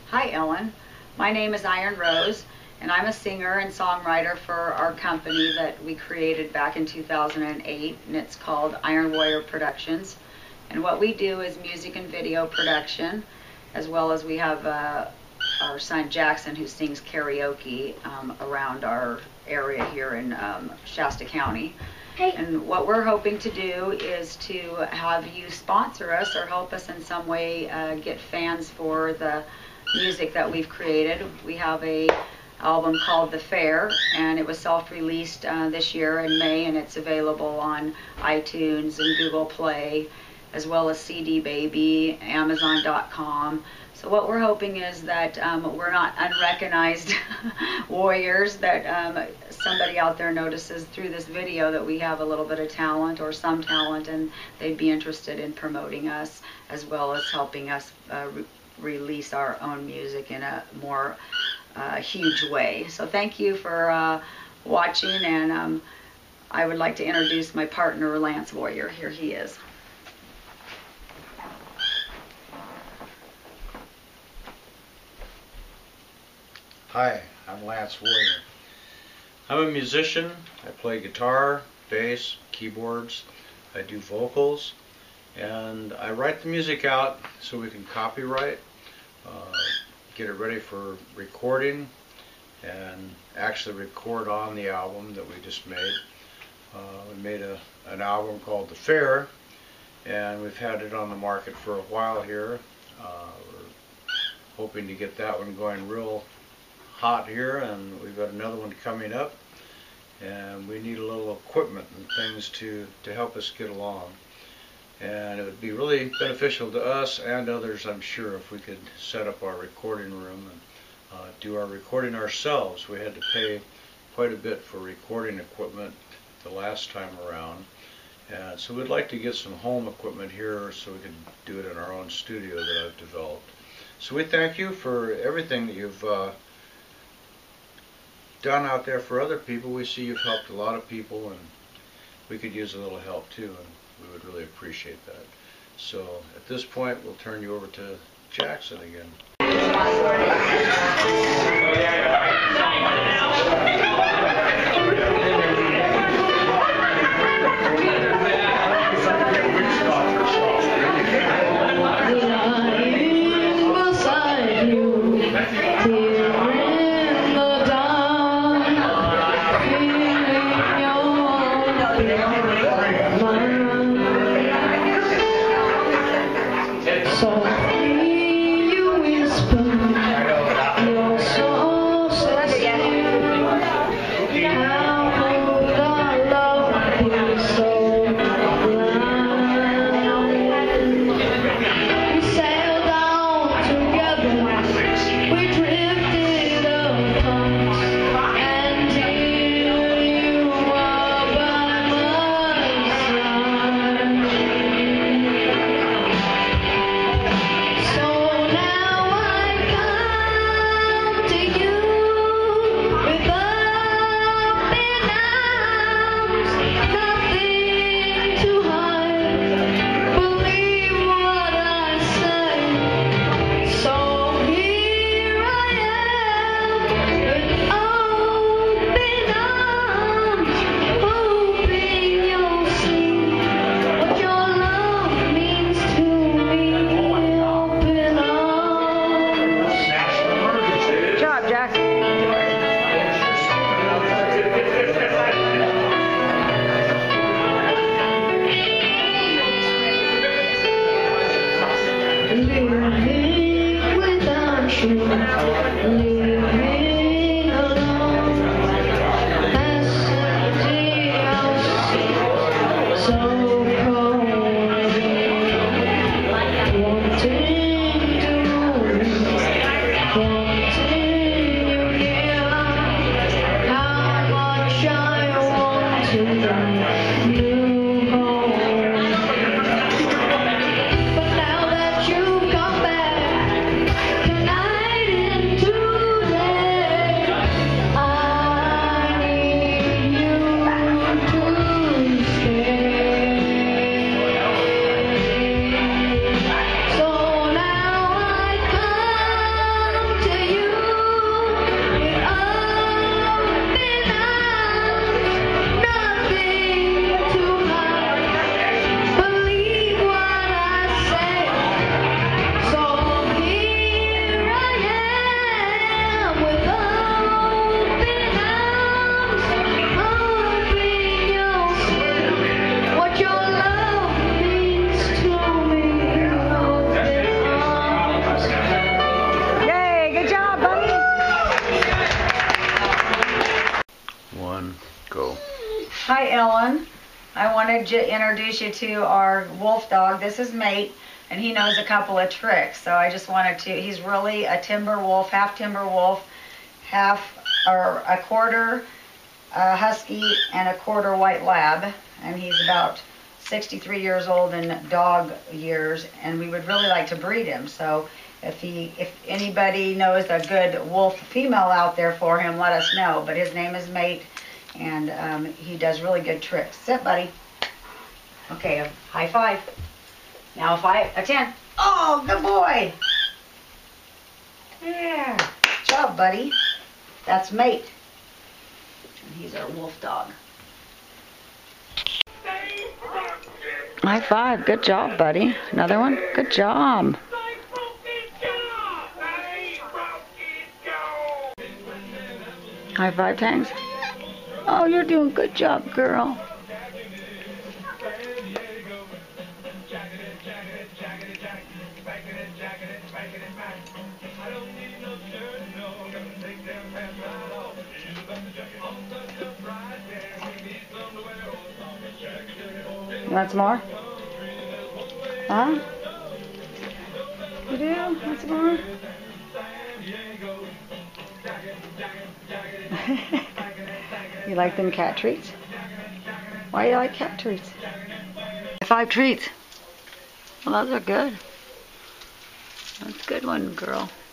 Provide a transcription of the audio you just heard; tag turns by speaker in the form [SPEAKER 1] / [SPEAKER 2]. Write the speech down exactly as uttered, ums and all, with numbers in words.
[SPEAKER 1] Hi Ellen, my name is Iron Rose and I'm a singer and songwriter for our company that we created back in two thousand eight, and it's called Iron Warrior Productions. And what we do is music and video production, as well as we have uh, our son Jackson who sings karaoke um, around our area here in um, Shasta County.
[SPEAKER 2] Hey.
[SPEAKER 1] And what we're hoping to do is to have you sponsor us or help us in some way uh, get fans for the music that we've created. We have a album called The Fair, and it was self-released uh, this year in May, and it's available on iTunes and Google Play, as well as C D Baby, Amazon dot com. So what we're hoping is that um, we're not unrecognized warriors, that um, somebody out there notices through this video that we have a little bit of talent or some talent, and they'd be interested in promoting us as well as helping us uh, re release our own music in a more uh, huge way. So thank you for uh, watching, and um, I would like to introduce my partner, Lance Warrior. Here he is.
[SPEAKER 3] Hi, I'm Lance Warrior. I'm a musician. I play guitar, bass, keyboards. I do vocals, and I write the music out so we can copyright, uh, get it ready for recording, and actually record on the album that we just made. Uh, we made a, an album called The Fair, and we've had it on the market for a while here. Uh, we're hoping to get that one going real hot here, and we've got another one coming up, and we need a little equipment and things to to help us get along. And it would be really beneficial to us and others, I'm sure, if we could set up our recording room and uh, do our recording ourselves. We had to pay quite a bit for recording equipment the last time around, and so we'd like to get some home equipment here so we can do it in our own studio that I've developed. So we thank you for everything that you've uh, done out there for other people. We see you've helped a lot of people, and we could use a little help too, and we would really appreciate that. So at this point, we'll turn you over to Jackson again.
[SPEAKER 2] But now that you've come back tonight into
[SPEAKER 1] Hi, Ellen. I wanted to introduce you to our wolf dog. This is Mate, and he knows a couple of tricks. So I just wanted to, he's really a timber wolf, half timber wolf, half or a quarter uh, husky and a quarter white lab. And he's about sixty-three years old in dog years, and we would really like to breed him. So if he, if anybody knows a good wolf female out there for him, let us know. But his name is Mate, and um, he does really good tricks. Sit, buddy. Okay, a high five. Now a five, a ten. Oh, good boy. Yeah, good job, buddy. That's Mate, and he's our wolf dog. High five. Good job, buddy. Another one. Good job. High five, Tangs. Oh, you're doing a good job, girl. You want some more? Huh? You do? Want some more? You like them cat treats? Why do you like cat treats? Five treats. Well, those are good. That's a good one, girl.